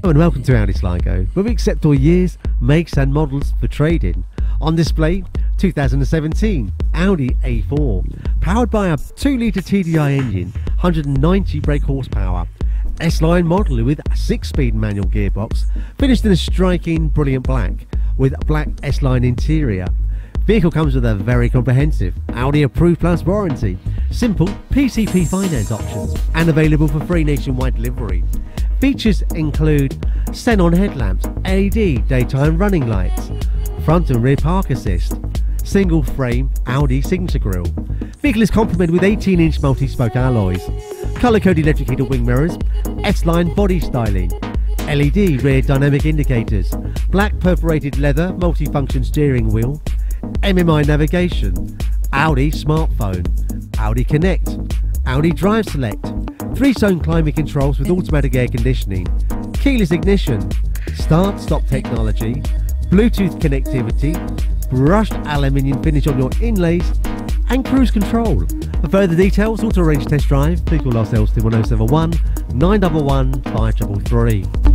And welcome to Audi Sligo, where we accept all years, makes and models for trading. On display, 2017 Audi A4, powered by a 2-litre TDI engine, 190 brake horsepower, S-Line model with a 6-speed manual gearbox, finished in a striking brilliant black, with a black S-Line interior. Vehicle comes with a very comprehensive Audi Approved Plus warranty, simple PCP finance options, and available for free nationwide delivery. Features include xenon headlamps, LED daytime running lights, front and rear park assist, single frame Audi signature grille. Vehicle is complemented with 18-inch multi-spoke alloys, colour-coded electric heated wing mirrors, S-Line body styling, LED rear dynamic indicators, black perforated leather multi-function steering wheel, MMI navigation, Audi smartphone, Audi Connect, Audi Drive Select, 3-zone climate controls with automatic air conditioning, keyless ignition, start-stop technology, Bluetooth connectivity, brushed aluminium finish on your inlays, and cruise control. For further details or to arrange test drive, please call our sales team on 071 911 533.